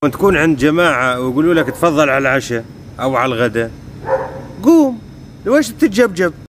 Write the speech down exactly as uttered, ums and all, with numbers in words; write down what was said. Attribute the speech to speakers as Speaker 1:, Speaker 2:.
Speaker 1: وتكون عند جماعة ويقولوا لك تفضل على العشاء أو على الغداء، قوم، ليش بتتجبجب؟